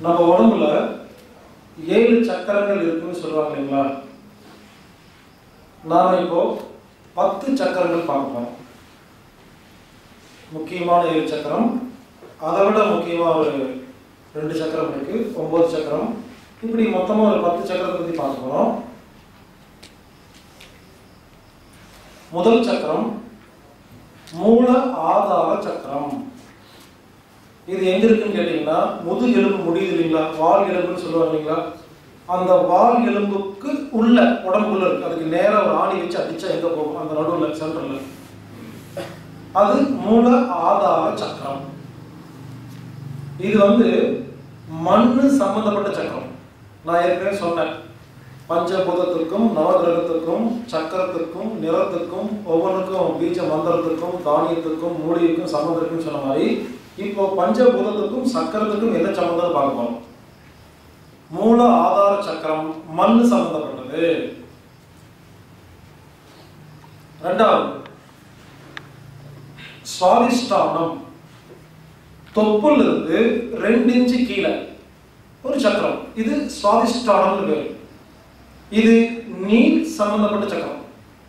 நம்ம உடம்புல 7 சக்கரங்கள் இருக்குன்னு சொல்லுவாங்க இல்லைங்களா? நாம இப்போ 10 சக்கரங்கள் பார்க்கலாம். முக்கியமான 7 சக்கரம், அதை விட முக்கியமாக ஒரு 2 சக்கரம் இருக்கு, 9 சக்கரம். இப்படி மொத்தமாக ஒரு 10 சக்கரத்தை பற்றி பார்க்கிறோம். முதல் சக்கரம் மூல ஆதார சக்கரம். இது எங்க இருக்குன்னு கேட்டீங்கன்னா, முதுகெலும்பு முடியுது இல்லைங்களா, வால் எலும்புன்னு சொல்லுவாங்க இல்லைங்களா, அந்த வால் எலும்புக்கு உள்ள உடம்புக்குள்ள இருக்கு. அதுக்கு நேரம் ஒரு ஆணி வச்சு அடிச்சா எங்க போகும்? அந்த நடுவில் சென்டர்ல. அது மூல ஆதார சக்கரம். இது மண்ணு சம்பந்தப்பட்ட சக்கரம். நான் ஏற்கனவே சொன்னேன், பஞ்சபூதத்துக்கும் நவகிரகத்துக்கும் சக்கரத்துக்கும் நிறத்துக்கும் ஒவ்வொன்றுக்கும் பீஜ மந்திரத்துக்கும் தானியத்துக்கும் மூலிகைக்கும் சம்பந்தம் இருக்குன்னு சொன்ன மாதிரி, இப்போ பஞ்சபூதத்துக்கும் சக்கரத்துக்கும் என்ன சம்பந்தம் பார்க்க போறோம். மூல ஆதார சக்கரம் மண்ணு சம்பந்தப்பட்டது. இரண்டாவது சுவாதிஷ்டானம். தொப்புல இருந்து 2 இன்ச்சு கீழே ஒரு சக்கரம், இது சுவாதிஷ்டானம் பேரு. இது நீர் சம்பந்தப்பட்ட சக்கரம்.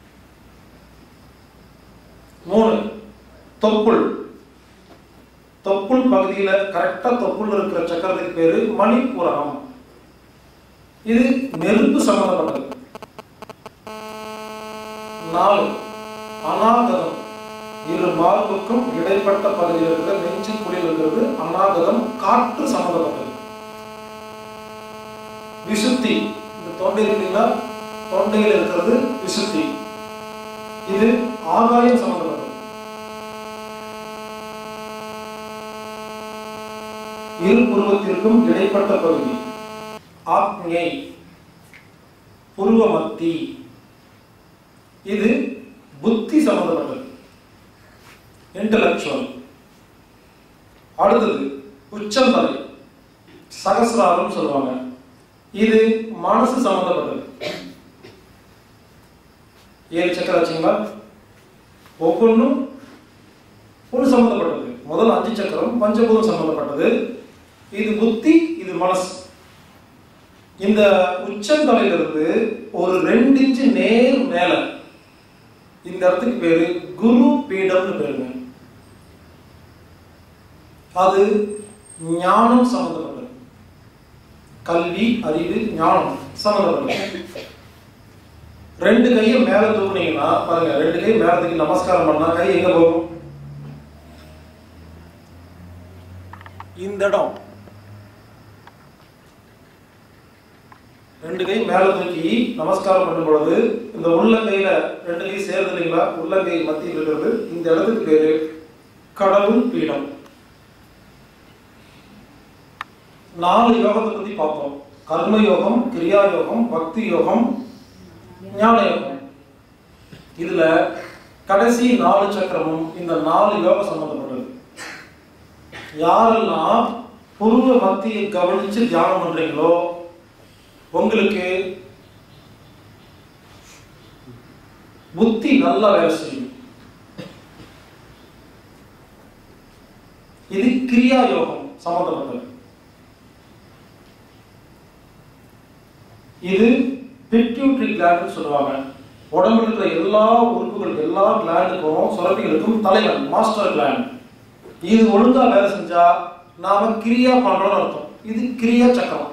3 தொப்புள். தொப்புள் பகுதியில கரெக்டா தொப்புள் இருக்கிற சக்கரத்துக்கு பேரு மணிப்புரம். இது நெருப்பு சம்பந்தப்பட்டது. 4 அநாகதம். இரு மார்புக்கும் இடைப்பட்ட பகுதியில் இருக்கிற நெஞ்சு குழியில் இருக்கிறது அநாகதம், காற்று சம்பந்தப்பட்டது. விசுத்தி. இந்த தொண்டை இருக்கீங்களா, தொண்டையில் இருக்கிறது விசுத்தி. இது ஆகாயம் சம்பந்தப்பட்டது. இரு புருவத்திற்கும் இடைப்பட்ட பகுதி ஆக்ஞை, புருவ மத்தி. இது புத்தி சம்பந்தப்பட்டது, இன்டலெக்சுவல். அடுத்தது உச்சந்தலை, சகசிராரம் சொல்லுவாங்க. இது மனசு சம்பந்தப்பட்டது. 7 சக்கரம் வச்சுங்களா, ஒவ்வொன்றும் ஒன்று சம்பந்தப்பட்டது. முதல் 5 சக்கரம் பஞ்சபூதம் சம்பந்தப்பட்டது. இது புத்தி, இது மனசு. இந்த உச்சந்தலையிலிருந்து ஒரு 2 இன்ச்சு நேர் மேல இந்த இடத்துக்கு பேரு குரு பீடம்னு பேருங்க. அது ஞானம் சம்பந்தப்பட்டது. கல்வி, அறிவு, ஞானம் சம்பந்தப்பட்டது. 2 கையை மேல தூக்குனீங்கன்னா பாருங்க, 2 கை மேல தூக்கி நமஸ்காரம் பண்ணா கை எங்க போகும்? இந்த இடம். 2 கை மேல தூக்கி நமஸ்காரம் பண்ணும் பொழுது இந்த உள்ளங்கையில 2 கை சேர்ந்து இல்லைங்களா, உள்ளங்கை மத்தியில் இருக்கிறது. இந்த இடத்துக்கு பேரு கடவுள் பீடம். 4 யோகத்தை பத்தி பார்த்தோம். கர்ம யோகம், கிரியா யோகம், பக்தி யோகம், ஞான யோகம். இதுல கடைசி 4 சக்கரமும் இந்த 4 யோகம் சம்பந்தப்பட்டது. யாரெல்லாம் புருவ மத்தியை கவனிச்சு தியானம் பண்றீங்களோ உங்களுக்கு புத்தி நல்லா வேலை செய்யும். இது கிரியா யோகம் சம்பந்தப்பட்டது. இது பிட்யூட்டரி கிளாண்ட் சொல்லுவாங்க. உடம்புல இருக்கிற எல்லா உறுப்புகளுக்கும், எல்லா கிளாண்டுக்கும், சுரப்பிகளுக்கும் தலைவன், மாஸ்டர் கிளாண்ட். இது ஒழுங்கா வேலை செஞ்சா நாம கிரியா பண்றோம்னு அர்த்தம். இது கிரியா சக்கரம்.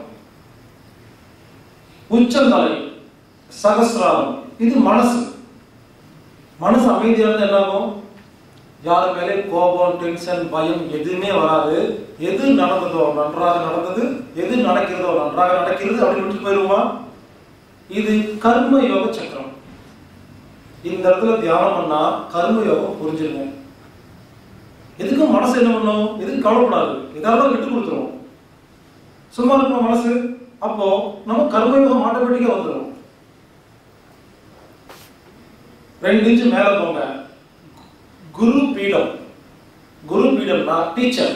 உச்சந்தலை, சகசிராரம், இது மனசு. மனசு அமைதியா இருந்தா என்ன ஆகும்? யாரு மேலே கோபம், டென்ஷன், பயம் எதுவுமே வராது. எது நடந்ததோ நன்றாக நடந்தது, எது நடக்கிறதோ நன்றாக நடக்கிறது அப்படின்னு விட்டு போயிருமா? இது கர்ம யோக சக்கரம். இந்த இடத்துல தியானம் பண்ணா கர்ம யோகம் புரிஞ்சிருங்க. எதுக்கும் மனசு என்ன பண்ணும்? எதுக்கு கவலைப்படாது, எதாவது விட்டு கொடுத்துரும். சும்மா இருக்கும் மனசு. அப்போ நம்ம கர்மயோகம் ஆட்டோமேட்டிக்கா வந்துடும். 2 இன்ச்சு மேல போங்க. குரு பீடம். குரு பீடம்னா டீச்சர்.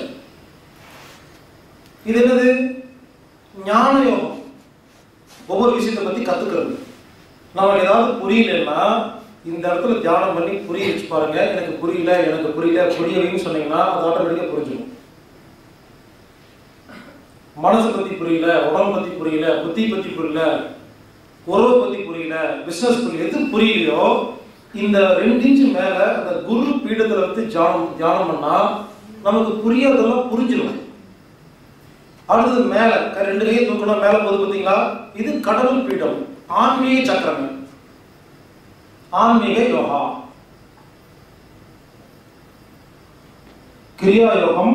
இது என்னது? ஞான யோகம். ஒவ்வொரு விஷயத்தை பத்தி கத்துக்கிறது. நமக்கு ஏதாவது புரியலன்னா இந்த இடத்துல தியானம் பண்ணி புரிய வச்சு பாருங்க. எனக்கு புரியல, எனக்கு புரியல, புரியவைன்னு சொன்னீங்கன்னா அது ஆட்டோமேட்டிக்கா புரிஞ்சிடும். மனசை பத்தி புரியல, உடம்பு பத்தி புரியல, புத்தி பத்தி புரியல, உறவை பத்தி புரியல, பிசினஸ் புரியல, எது புரியலையோ இந்த 2 இன்ச்சு மேல அந்த குரு பீடத்துல வந்து தியானம் பண்ணா நமக்கு புரியாதெல்லாம் புரிஞ்சிடும். அடுத்தது மேல 2 கையை தூக்கணும், மேல போது பார்த்தீங்களா, இது கடவுள் பீடம், ஆன்மீக சக்கரம், ஆன்மீக யோகா. கிரியா யோகம்,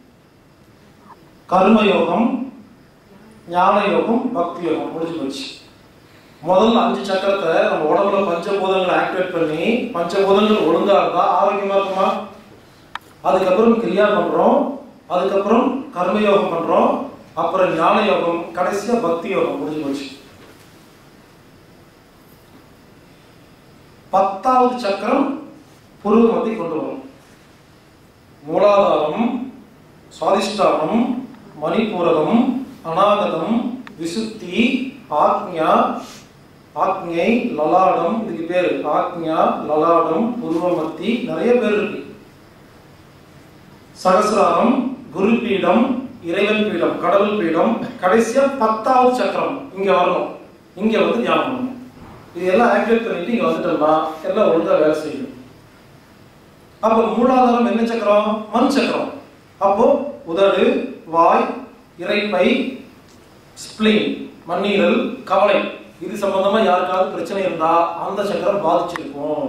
கர்ம யோகம், ஞான யோகம், பக்தி யோகம் முடிஞ்சு போச்சு. முதல்ல 5 சக்கரத்தை நம்ம உடம்புல பஞ்சபூதங்களை ஆக்டிவேட் பண்ணி பஞ்சபூதங்கள் ஒழுங்கா இருந்தா ஆரோக்கியமா இருக்குமா. அதுக்கப்புறம் கிரியா பண்றோம், அதுக்கப்புறம் கர்மயோகம் பண்றோம், அப்புறம் ஞான யோகம், கடைசியா பக்தி யோகம் முடிஞ்சு போச்சு. 10வது சக்கரம் புருவ மத்தி கொண்டு வரும். மூலாதாரம், சுவாதிஷ்டானம், மணிபூரகம், அநாகதம், விசுத்தி, ஆக்ஞா, ஆக்ஞை, லலாடம், இதுக்கு பேரு ஆக்ஞா, லலாடம், புருவமத்தி, நிறைய பேர் இருக்கு. சகசிராரம், குரு பீடம், இறைவன் பீடம், கடவுள் பீடம், கடைசியா 10வது சக்கரம் இங்க வரணும். இங்க வந்து தியானம் பண்ணணும். இது எல்லாம் ஆக்டிவேட் பண்ணிட்டு இங்க வந்துட்டோம்னா எல்லாம் ஒழுங்கா வேலை செய்யும். அப்ப மூலாதாரம் என்ன சக்கரம்? மண் சக்கரம். அப்போ உதடு, வாய், இரைப்பை, ஸ்பிளீன், மண்ணீரல், கவலை, இது சம்பந்தமா யாருக்காவது பிரச்சனை இருந்தா அந்த சக்கரம் பாதிச்சிருக்கும்.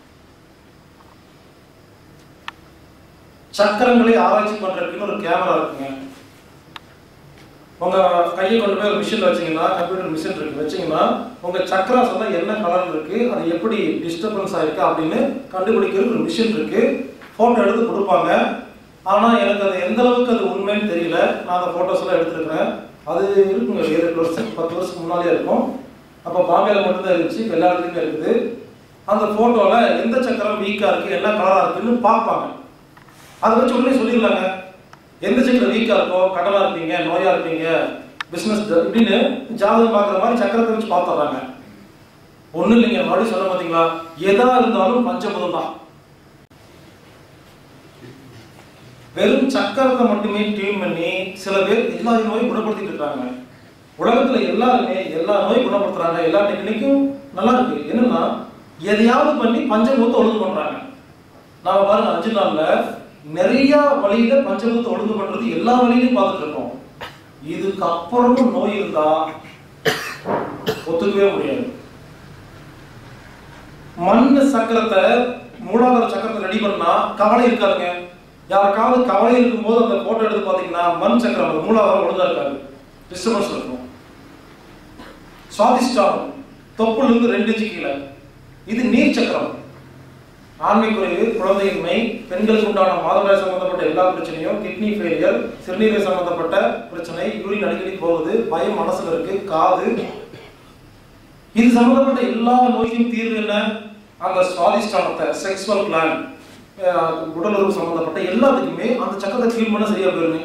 சக்கரங்களை ஆராய்ச்சி பண்றதுக்கு ஒரு கேமரா இருக்குங்க. உங்க கையை கொண்டு போய் ஒரு மிஷின் வச்சீங்கன்னா, கம்ப்யூட்டர் மிஷின் இருக்கு வச்சீங்கன்னா, உங்க சக்கரம் சொன்னா என்ன கலர் இருக்கு, அது எப்படி டிஸ்டர்பன்ஸ் ஆயிருக்கு அப்படின்னு கண்டுபிடிக்கிறது ஒரு மிஷின் இருக்கு. போட்டோ எடுத்து கொடுப்பாங்க. ஆனா எனக்கு அது எந்த அளவுக்கு அது உண்மைன்னு தெரியல. நான் அந்த போட்டோஸ் எல்லாம் எடுத்துருக்கிறேன். அது இருக்குங்க, 7 வருஷம் 10 வருஷத்துக்கு முன்னாலே இருக்கும். அப்போ பாம்பேல மட்டும்தான் இருந்துச்சு, எல்லா இடத்துலையுமே இருக்குது. அந்த போட்டோல எந்த சக்கரம் வீக்கா இருக்கு, என்ன கலரா இருக்குன்னு பார்ப்பாங்க. அதை வச்சு உடனே சொல்லிடலாங்க. எந்த சக்கரம் வீக்கா இருக்கோ, கடலா இருப்பீங்க, நோயா இருப்பீங்க, பிசினஸ் இப்படின்னு ஜாதகம் பார்க்குற மாதிரி சக்கரத்தை வச்சு பார்த்துறாங்க. ஒன்றும் இல்லைங்க, மறுபடியும் சொல்ல பார்த்தீங்களா, எதா இருந்தாலும் பஞ்சபூதம் தான். வெறும் சக்கரத்தை மட்டுமே டியூன் பண்ணி சில பேர் எல்லா நோயும் குணப்படுத்திட்டு இருக்காங்க. உலகத்துல எல்லாருமே எல்லா நோயும் குணப்படுத்துறாங்க, எல்லா டெக்னிக்கும் நல்லா இருக்கு. என்னன்னா எதையாவது பண்ணி பஞ்சபூதத்தை ஒழுங்கு பண்றாங்க. நாம பாருங்க 5 நாள்ல நிறைய வழியில பஞ்சபூதத்தை ஒழுங்கு பண்றது எல்லா வழியிலையும் பார்த்துட்டு இருக்கோம். இதுக்கு அப்புறமும் நோய் இருந்தா ஒத்துக்கவே முடியாது. மண் சக்கரத்தை, மூலாதார சக்கரத்தை ரெடி பண்ணா கவலை இருக்காதுங்க. யாருக்காவது கவலை இருக்கும்போது அந்த போட்டோ எடுத்து பாத்தீங்கன்னா மண் சக்கரம், அந்த மூலாதாரம் ஒழுங்கா இருக்காது, டிஸ்டர்பன்ஸ் இருக்கும். சுவாதிஷ்டானம், தொப்புல இருந்து 2 இன்ச்சு கீழே, இது நீர் சக்கரம். ஆண்மை குறைவு, குழந்தையின்மை, பெண்களுக்கு உண்டான மாதவிடாய் சம்பந்தப்பட்ட எல்லா பிரச்சனையும், கிட்னி ஃபெயிலியர், சிறுநீரக சம்பந்தப்பட்ட பிரச்சனை, யூரின் அடிக்கடி போகுது, பயம் மனசுல இருக்கு, காது, இது சம்பந்தப்பட்ட எல்லா நோய்க்கும் தீர்வு என்ன? அந்த சுவாதிஷ்டானத்தை, செக்ஸுவல் கிளாண்ட், உடல் உறவு சம்பந்தப்பட்ட எல்லாத்துக்குமே அந்த சக்கரத்தை ஃபீல் பண்ண சரியா போயிருங்க.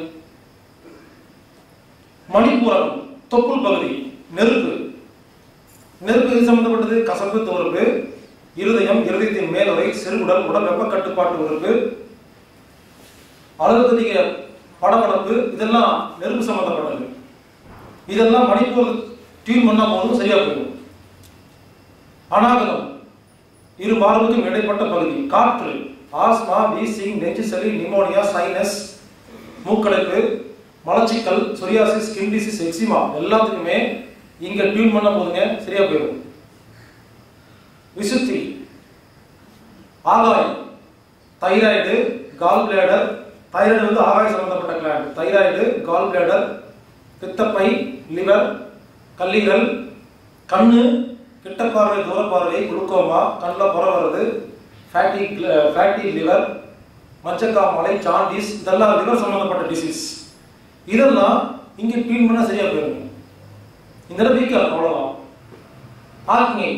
மணிப்பூரம், தொப்புள் பகுதி, நெருப்பு, நெருப்பு இது சம்பந்தப்பட்டது, கசப்பு, துவர்ப்பு, இருதயம், இருதயத்தின் மேலுறை, சிறுகுடல், உடல் வெப்ப கட்டுப்பாட்டு உறுப்பு, அழுத்ததிக படபடப்பு, இதெல்லாம் நெருப்பு சம்பந்தப்பட்டது. இதெல்லாம் மணிப்பூர் டியூன் பண்ணா போதும் சரியா போயிடும். அநாகதம், இரு மார்புக்கும் இடைப்பட்ட பகுதி, காற்று, ஆஸ்மா, வீசிங், நெஞ்சு சளி, நிமோனியா, சைனஸ், மூக்கடைப்பு, மலச்சிக்கல், சொரியாசிஸ், ஸ்கின் டிசீஸ், எக்ஸிமா எல்லாத்துக்குமே இங்க டியூன் பண்ண போதுங்க சரியா போயிடும். விசுத்தி, ஆகாயம், தைராய்டு, கால் பிளேடர், தைராய்டு வந்து ஆகாய சம்பந்தப்பட்ட கிளாண்ட், தைராய்டு, கால் பிளேடர், பித்தப்பை, லிவர், கல்லீரல், கண்ணு, கிட்ட பார்வை, தூர பார்வை, குளுக்கோமா, கண்ணில் புற வருது, ஃபேட்டி லிவர், மஞ்சக்காமலை, ஜாண்டிஸ், இதெல்லாம் லிவர் சம்பந்தப்பட்ட டிசீஸ். இதெல்லாம் இங்க டியூன் பண்ணா சரியா போயிருங்க. இந்த வீக்கா அவ்வளவுதான். ஆக்ஞை,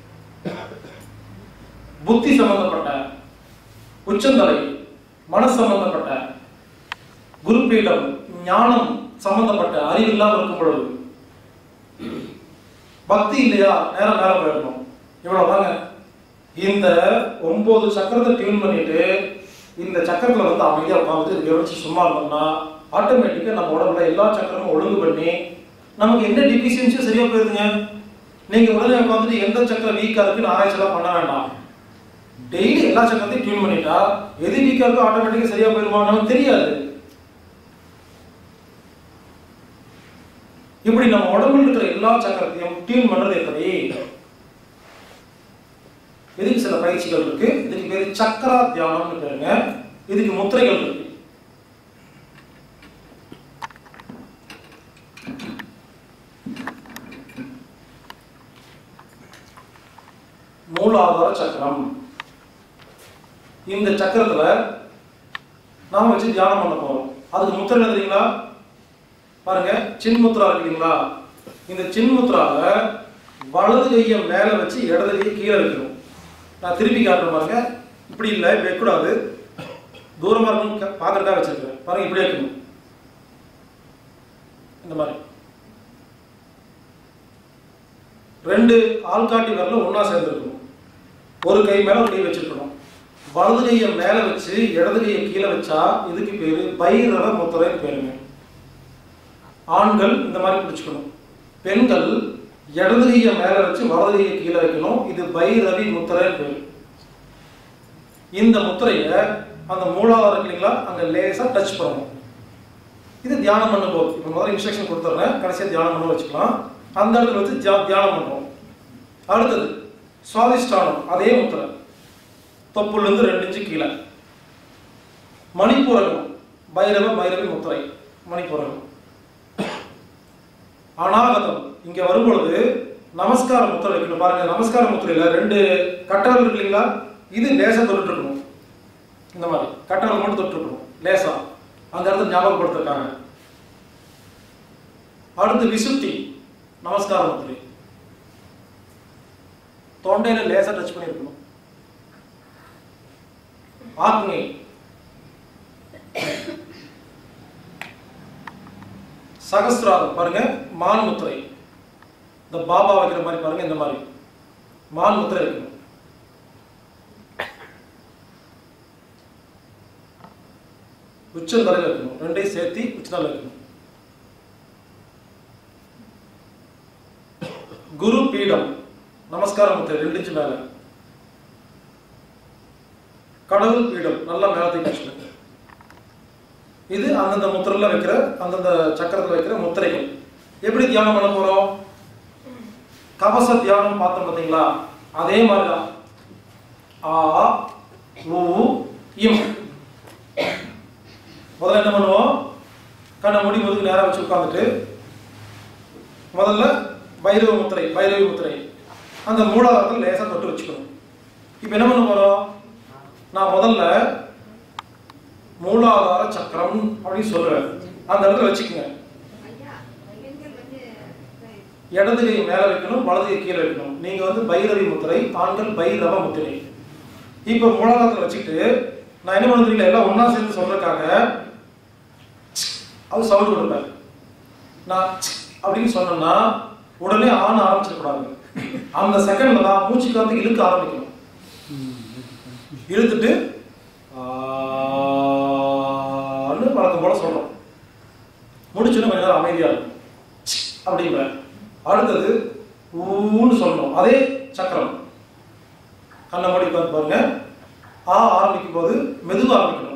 புத்தி சம்பந்தப்பட்ட, உச்சந்தலை, மனசு சம்பந்தப்பட்ட, குருபீடம், ஞானம் சம்பந்தப்பட்ட, அறிவு இல்லாமல் இருக்கும் பொழுது, பக்தி இல்லையா, நேரம் நேரம் போயிடணும். இவ்வளவுதாங்க. இந்த 9 சக்கரத்தை டியூன் பண்ணிட்டு இந்த சக்கரத்துல வந்து அமைதியா உட்காந்து கவனிச்சு சும்மா இருந்தோம்னா ஆட்டோமேட்டிக்கா நம்ம உடம்புல எல்லா சக்கரமும் ஒழுங்கு பண்ணி நமக்கு என்ன டிஃபிஷியன்சி சரியா போயிருதுங்க. நீங்க உடனே உட்காந்துட்டு எந்த சக்கரம் வீக்கா இருக்குன்னு ஆராய்ச்சிலாம் பண்ண வேண்டாம். டெய்லி எல்லா சக்கரத்தையும் டியூன் பண்ணிட்டா எது வீக்கா இருக்கோ ஆட்டோமேட்டிக்கா சரியா போயிருமா நமக்கு தெரியாது. இப்படி நம்ம உடம்புல இருக்கிற எல்லா சக்கரத்தையும் டியூன் பண்றது எப்படி? இதுக்கு சில பயிற்சிகள் இருக்கு. இதுக்கு பேரு சக்கரா தியானம்னு பேருங்க. இதுக்கு முத்திரைகள் இருக்கு. மூலாதார சக்கரம். இந்த சக்கரத்துல நாம வச்சு தியானம் பண்ண போறோம். அதுக்கு முத்திரை எழுதுறீங்களா பாருங்க. சின்முத்ரா இருக்கீங்களா? இந்த சின்முத்ரால வலது கையை மேல வச்சு இடது கையை கீழே வைக்கணும். நான் திருப்பி காட்டுறேன் பாருங்க. இப்படி இல்லை, இப்படி வைக்கக்கூடாது. தூரமா இருக்கணும் பாக்குறதுக்காக வச்சிருக்கேன் பாருங்க. இப்படி வைக்கணும். இந்த மாதிரி ரெண்டு ஆள்காட்டி விரல ஒன்னா சேர்ந்துருக்கணும். ஒரு கை மேல ஒரு கை வச்சிருக்கணும். வலது கையை மேல வச்சு இடது கையை கீழே வச்சா இதுக்கு பேரு பைரவ முத்திரைன்னு பேருங்க. ஆண்கள் இந்த மாதிரி பிடிச்சுக்கணும். பெண்கள் இடது கையை மேல வச்சு வலது கையை கீழே வைக்கணும். இது பைரவி முத்திரைன்னு பேரு. இந்த முத்திரைய அந்த மூலாதாரம் இல்லைங்களா அங்க லேசா டச் பண்ணணும். இது தியானம் பண்ணும்போது இப்போ முதல்ல இன்ஸ்ட்ரக்ஷன் கொடுத்துட்றேன், கடைசியாக தியானம் பண்ண வச்சுக்கலாம். அந்த இடத்துல வச்சு தியானம் பண்ணுறோம். அடுத்தது சுவாதிஷ்டானம், அதே முத்திரை, தொப்புலேருந்து 2 இன்ச்சு கீழே. மணிப்பூரகம், பைரவி முத்திரை, மணிப்பூரகம். அநாகதம், இங்க வரும்பொழுது நமஸ்கார முத்திரை வைக்கணும். பாருங்க, நமஸ்கார முத்திரையில 2 கட்டங்கள் இருக்கு இல்லைங்களா, இது லேசா தொட்டு இருக்கணும். இந்த மாதிரி கட்டங்கள் மட்டும் தொட்டு இருக்கணும் லேசா, அந்த இடத்துல ஞாபகப்படுத்திருக்காங்க. அடுத்து விசுத்தி, நமஸ்கார முத்திரை, தொண்டையில லேசா டச் பண்ணிருக்கணும். ஆக்ஞை, சகஸ்ராரம், பாருங்க மான் முத்திரை, இந்த பாபா வைக்கிற மாதிரி பாருங்க, இந்த மாதிரி மான் முத்திரை இருக்கணும். உச்சந்தலையில் இருக்கணும், 2ஐயும் சேர்த்து உச்சந்தலையில் இருக்கணும். குரு பீடம், நமஸ்கார முத்திரை 2 இன்ச்சு மேல. கடவுள் பீடம், நல்லா மேல தூக்கி வச்சுக்கணும். இது அந்தந்த முத்திரையில வைக்கிற, அந்தந்த சக்கரத்தில் வைக்கிற முத்திரைகள். எப்படி தியானம் பண்ண போறோம்? கவச தியானம் பார்த்தோம் பார்த்தீங்களா, அதே மாதிரிதான். ஆ ஊ இம். முதல்ல என்ன பண்ணுவோம், கண்ணை மூடி முதுகு நேரம் வச்சு உட்காந்துட்டு முதல்ல பைரவி முத்திரை அந்த மூலாதாரத்தில் லேசா தொட்டு வச்சுக்கணும். இப்போ என்ன பண்ண போறோம், நான் முதல்ல மூலாதார சக்கரம் அப்படின்னு சொல்றேன், அந்த இடத்துல வச்சுக்கோங்க. இடது கை மேல வைக்கணும், வலது கை கீழே வைக்கணும். நீங்க பைரவி முத்திரை, ஆண்கள் பைரவ முத்திரை. இப்ப மூலாதாரத்தில் வச்சுட்டு நான் என்ன பண்ணுறீங்களா, எல்லாம் ஒன்னா சேர்ந்து சொல்றதுக்காக அது சவுண்ட் கொடுப்பேன். நான் அப்படின்னு சொன்னேன்னா உடனே ஆன ஆரம்பிச்சிடக்கூடாது. அந்த செகண்ட்ல தான் மூச்சு காத்து இழுக்க ஆரம்பிக்கணும். இழுத்துட்டு வழக்கம் போல சொல்றோம். முடிச்சுன்னு கொஞ்ச நேரம் அமைதியா இருக்கும் அப்படிங்கிற. அடுத்தது ஊன்னு சொல்லணும், அதே சக்கரம். கண்ணை மூடி உட்காந்து பாருங்க. ஆ ஆரம்பிக்கும் போது மெதுவாக ஆரம்பிக்கணும்.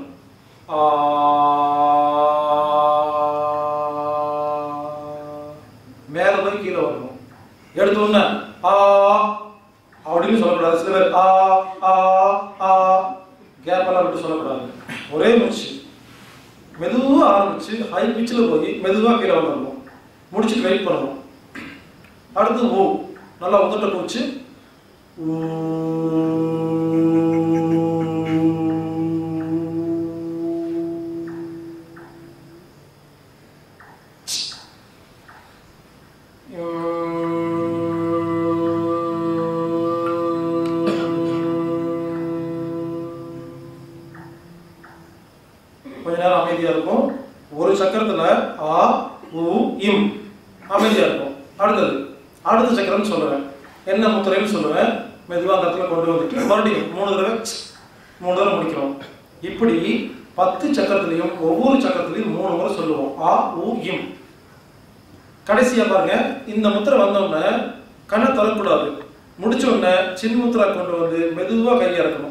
மேல போய் கீழே வரணும். எடுத்த உடனே ஆ அப்படின்னு சொல்லக்கூடாது. சில பேர் ஆ ஆ ஆ கேப் எல்லாம் விட்டு சொல்லக்கூடாது. ஒரே மூச்சு மெதுவா ஆரம்பிச்சு ஹை பிச்சில் போய் மெதுவா கீழே வந்துடணும். முடிச்சுட்டு வெயிட் பண்ணணும். அடுத்து ஊ, நல்லா உதட்ட போச்சு. கொஞ்ச நேரம் அமைதியா இருக்கும். ஒரு சக்கரத்துல ஆ ஊ இம் அமைதியா இருக்கும். அடுத்த சக்கரம் சொல்லுவேன், என்ன முத்திரைன்னு சொல்லுவேன். மெதுவா அந்த இடத்துல கொண்டு வந்துட்டு மறுபடியும் 3 தடவை முடிக்கிறோம். இப்படி 10 சக்கரத்திலையும் ஒவ்வொரு சக்கரத்திலையும் 3 முறை சொல்லுவோம். ஆ ஊ இம். கடைசியா பாருங்க, இந்த முத்திரை வந்தோடனே கண்ணை திறக்கக்கூடாது. முடிச்ச உடனே சின் முத்திரா கொண்டு வந்து மெதுவா கையிறக்கணும்.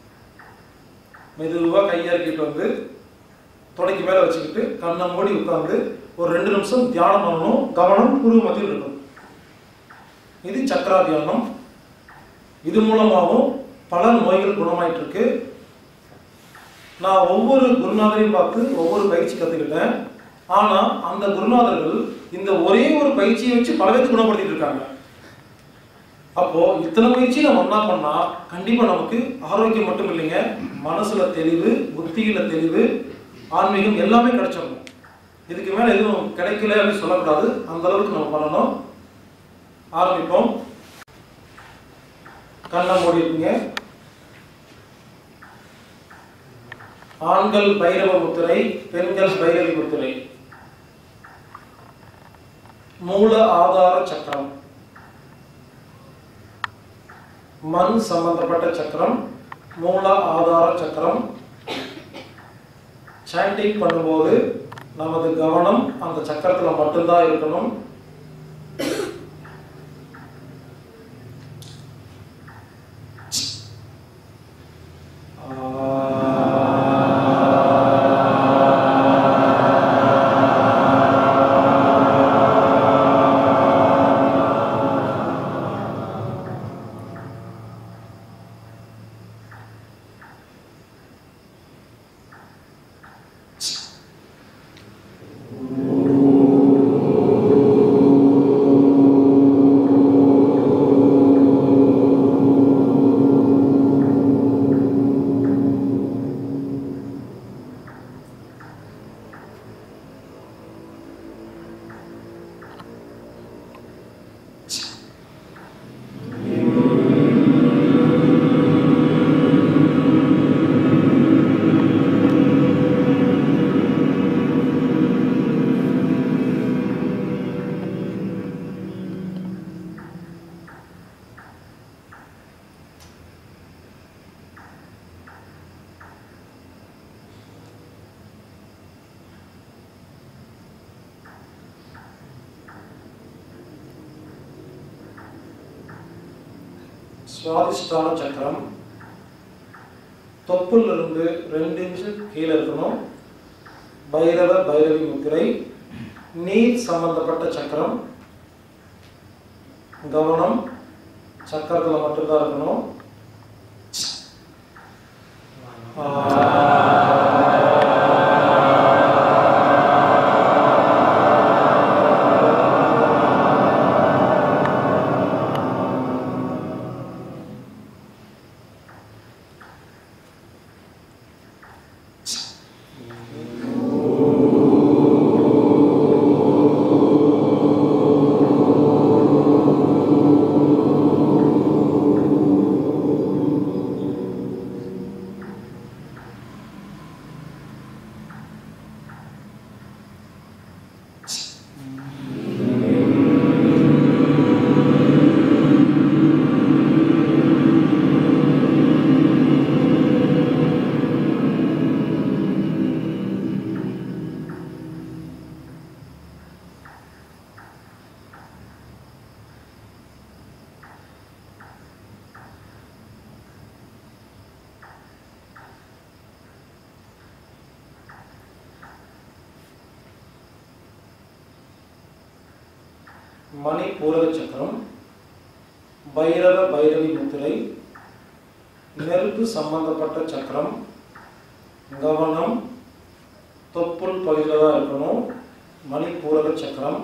மெதுவா கையிறக்கிட்டு வந்து தொடைக்கு மேல வச்சுக்கிட்டு கண்ணை மூடி உட்கார்ந்து ஒரு 2 நிமிஷம் தியானம் பண்ணணும். கவனம் குரு மத்தியில் இருக்கணும். இது சக்கரா தியானம். இது மூலமாகவும் பல நோய்கள் குணமாயிட்டு இருக்கு. நான் ஒவ்வொரு குருநாதரையும் பார்த்து ஒவ்வொரு பயிற்சி கற்றுக்கிட்டேன். ஆனால் அந்த குருநாதர்கள் இந்த ஒரே ஒரு பயிற்சியை வச்சு பல பேருக்கு குணப்படுத்திட்டு இருக்காங்க. அப்போ இத்தனை பயிற்சி நம்ம ஒன்றா பண்ணால் கண்டிப்பாக நமக்கு ஆரோக்கியம் மட்டும் இல்லைங்க, மனசுல தெளிவு, புத்தியில தெளிவு, ஆன்மீகம் எல்லாமே கிடைச்சிடணும். இதுக்கு மேலே எதுவும் கிடைக்கல அப்படின்னு சொல்லக்கூடாது. அந்த அளவுக்கு நம்ம பண்ணணும். ஆரம்பிப்போம். கண்ணை மூடிடுங்க. ஆண்கள் பைரவ முத்திரை, பெண்கள் பைரவி முத்திரை. மூல ஆதார சக்கரம், மண் சம்பந்தப்பட்ட சக்கரம், மூல ஆதார சக்கரம். சாண்டிங் பண்ணும்போது நமது கவனம் அந்த சக்கரத்துல மட்டும்தான் இருக்கணும். சுவாதிஷ்டான சக்கரம் தொப்புள் இருந்து 2 இன்ச்சு கீழே இருக்கணும். பைரவ பைரவி முத்திரை, நீர் சம்பந்தப்பட்ட சக்கரம். கவனம் சக்கரத்தில் மட்டும்தான் இருக்கணும். மணிப்பூரக சக்கரம், பைரவ பைரவி முத்திரை, நெருப்பு சம்பந்தப்பட்ட சக்கரம். கவனம் தொப்புள் பகுதியில் தான் இருக்கணும். மணிப்பூரக சக்கரம்.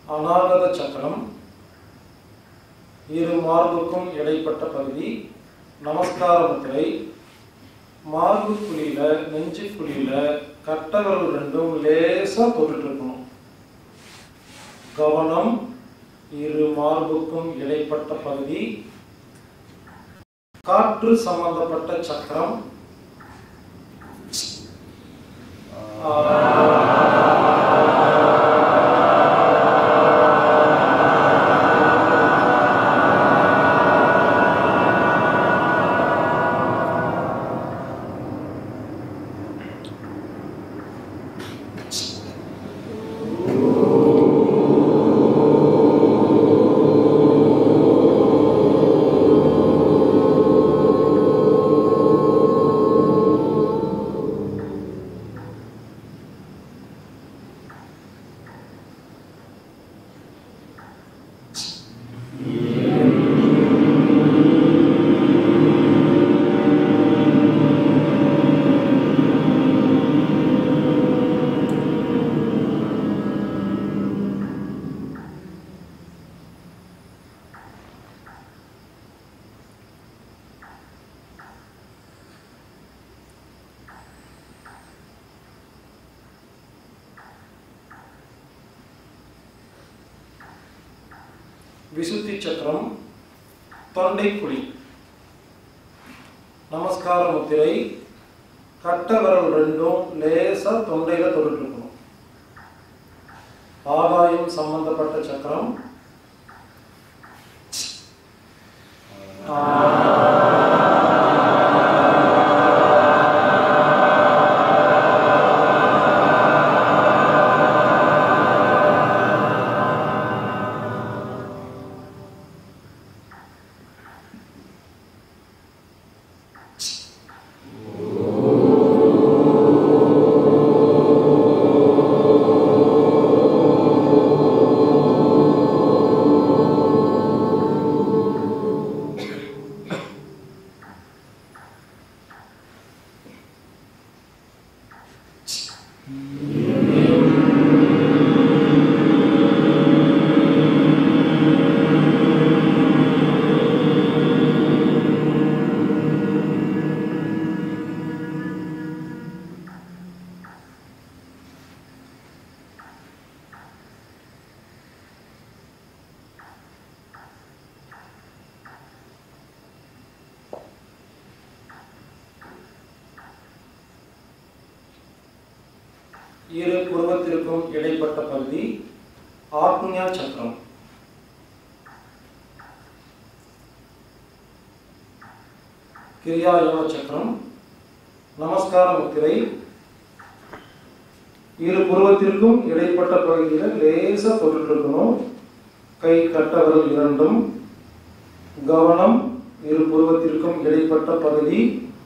அநாகத சக்கரம், இரு மார்புக்கும் இடைப்பட்ட பகுதி, நமஸ்கார முத்திரை, மார்பு குழியில நெஞ்சு குழியில கட்டவர்கள் ரெண்டும் லேசா தொட்டுட்டு இருக்கணும். கவனம், இரு மார்புக்கும் இடைப்பட்ட பகுதி, காற்று சம்பந்தப்பட்ட சக்கரம். விசுத்தி சக்கரம், தொண்டைக்குழி, நமஸ்கார முத்திரை, கட்ட விரல் ரெண்டும் லேசா தொண்டையில தொட்டு இருக்கணும். ஆகாயம் சம்பந்தப்பட்ட சக்கரம், இரு புருவத்திற்கும் இடைப்பட்ட பகுதி, ஆக்ஞா சக்கரம். கிரியா யோக சக்கரம், நமஸ்கார முத்திரை, இரு புருவத்திற்கும் இடைப்பட்ட பகுதியில் லேசா தொட்டு இருக்கணும். கை கட்ட விரல் இரண்டும், கவனம், இரு புருவத்திற்கும் இடைப்பட்ட பகுதி,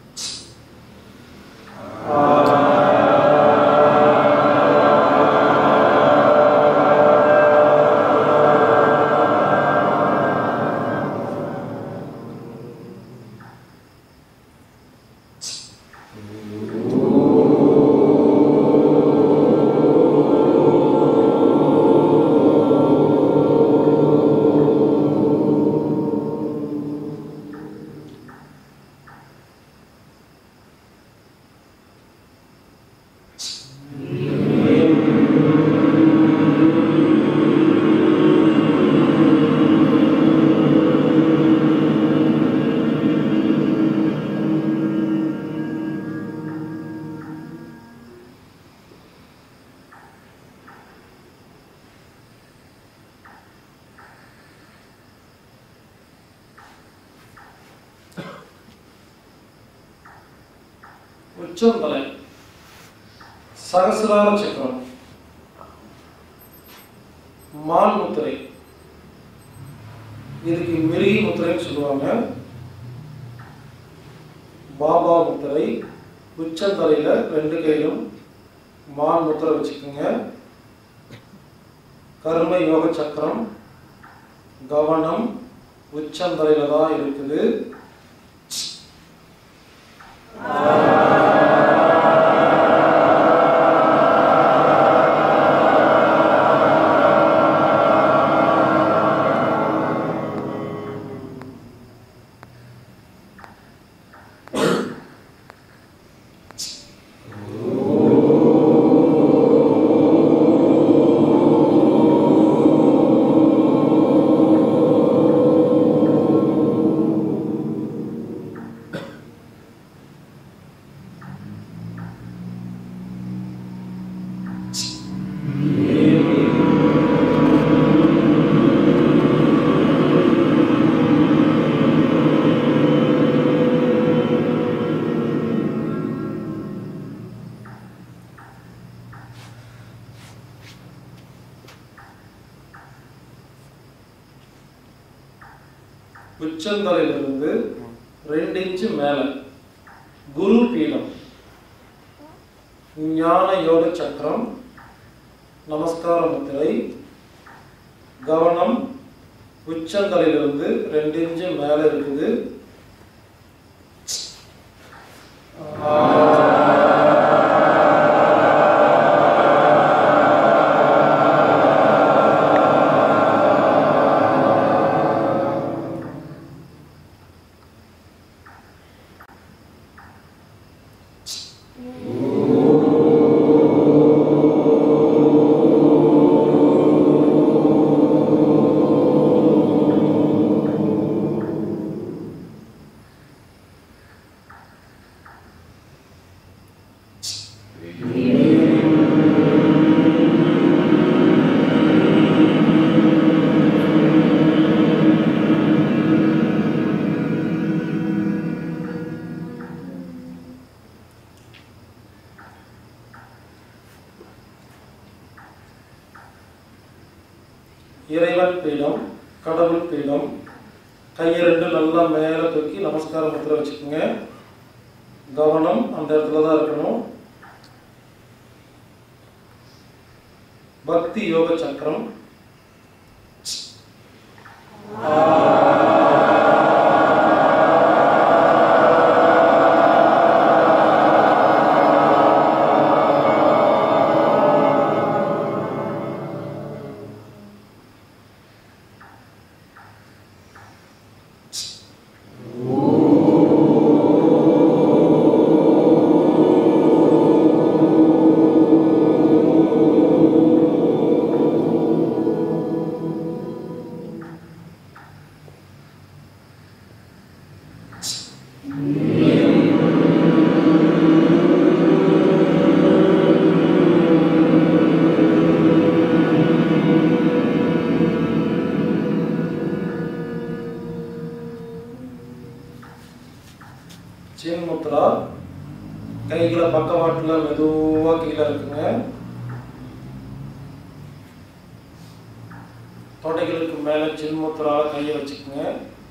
உச்சந்தலை, சகசிரார சக்கரம், மான் முத்திரை, இதுக்கு மிருகி முத்திரைன்னு சொல்லுவாங்க. பாபா முத்திரை, உச்சந்தலையில ரெண்டு கையிலும் மான் முத்திரை வச்சுக்கோங்க. கர்ம யோக சக்கரம், கவனம் உச்சந்தலையில தான் இருக்குது. உச்சந்தலையிலிருந்து 2 இன்ச்சு மேல குரு பீடம், ஞான யோக சக்கரம், நமஸ்கார முத்திரை. கவனம் உச்சந்தலையிலிருந்து 2 இன்ச்சு மேல இருக்குது. இறைவன் பீடம், கடவுள் பீடம். கையை 2 நல்லா மேல தூக்கி நமஸ்கார முத்திரை வச்சுக்கோங்க. கவனம் அந்த இடத்துல தான் இருக்கணும். பக்தி யோக சக்கரம். சின்முத்ரா. கைகளை பக்கவாட்டில் மெதுவா கீழே இருக்குங்க. தொடைகளுக்கு மேல சின்முத்ரா கையை வச்சுக்கோங்க.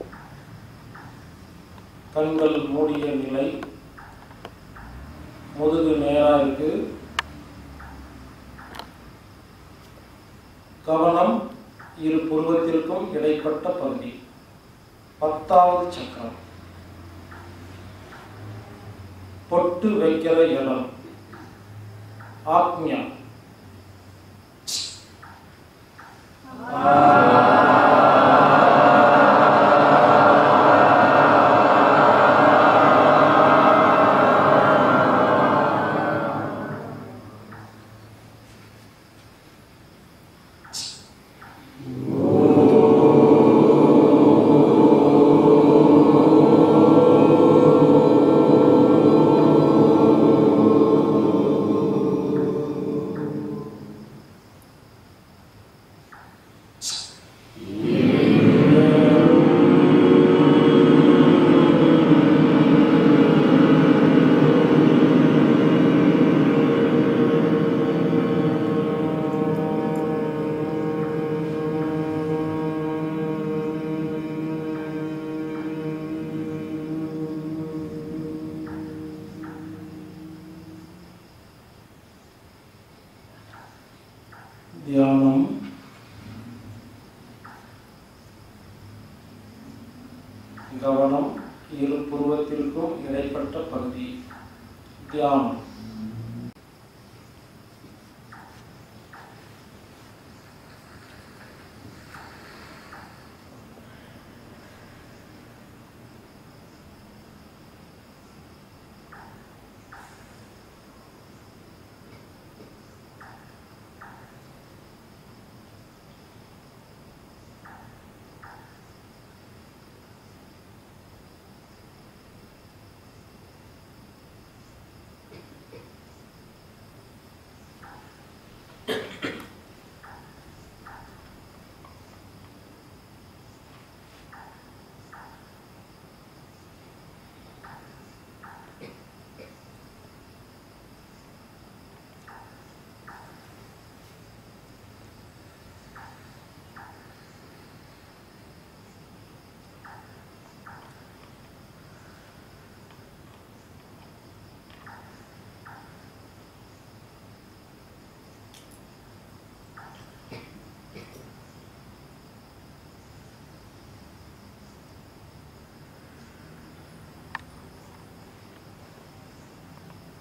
கண்கள் மூடிய நிலை. முதுகு நேரா இருக்கு. கவனம் இரு புருவத்திற்கும் இடைப்பட்ட பகுதி, 10வது சக்கரம். பொட்டு வைக்கிற இடம், ஆக்ஞா. தியானம். கவனம் இரு புருவத்திற்கும் இடைப்பட்ட பகுதி, தியானம்.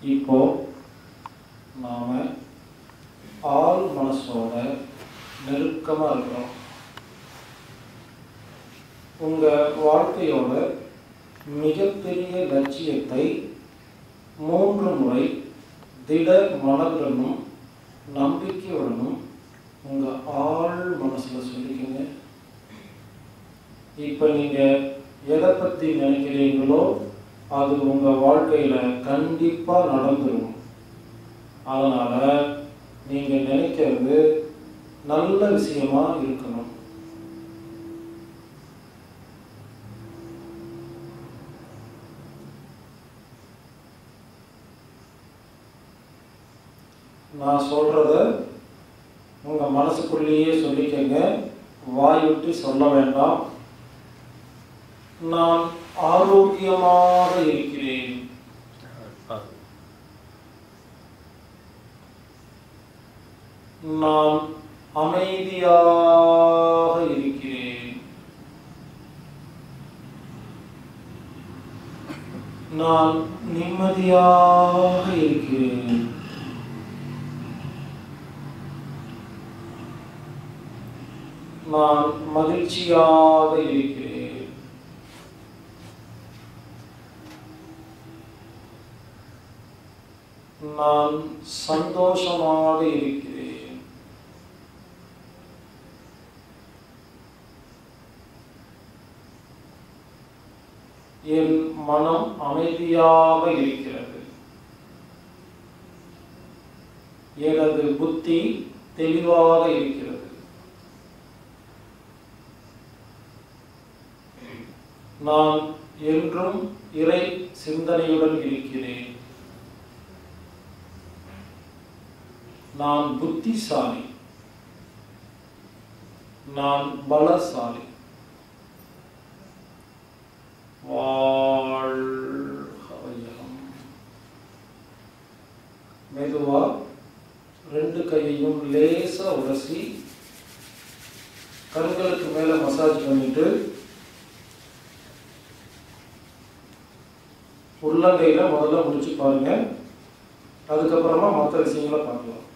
இப்போ நாம ஆள் மனசோட நெருக்கமா இருக்கிறோம். உங்க வாழ்க்கையோட மிகப்பெரிய லட்சியத்தை 3 முறை திட மனதுடனும் நம்பிக்கையுடனும் உங்க ஆள் மனசுல சொல்லிக்கங்க. இப்ப நீங்க எதை பத்தி நினைக்கிறீங்களோ அது உங்க வாழ்க்கையில கண்டிப்பா நடந்துடும். அதனால நீங்க நினைக்கிறது நல்ல விஷயமா இருக்கணும். நான் சொல்றத உங்க மனசுக்குள்ளேயே சொல்லிக்கங்க, வாய் விட்டு சொல்ல வேண்டாம். நான் ஆரோக்கியமாக இருக்கிறேன். நான் அமைதியாக இருக்கிறேன். நான் நிம்மதியாக இருக்கிறேன். நான் மகிழ்ச்சியாக இருக்கிறேன். நான் சந்தோஷமாக இருக்கிறேன். என் மனம் அமைதியாக இருக்கிறது. எனது புத்தி தெளிவாக இருக்கிறது. நான் என்றும் இறை சிந்தனையுடன் இருக்கிறேன். நான் புத்திசாலி. நான் பலசாலி. வாழ்க வையகம். மெதுவா 2 கையையும் லேசா உரசி கண்களுக்கு மேல மசாஜ் பண்ணிட்டு உள்ளங்கையில முதல்ல முடிச்சு பாருங்க. அதுக்கப்புறமா மற்ற விஷயங்களை பார்க்கலாம்.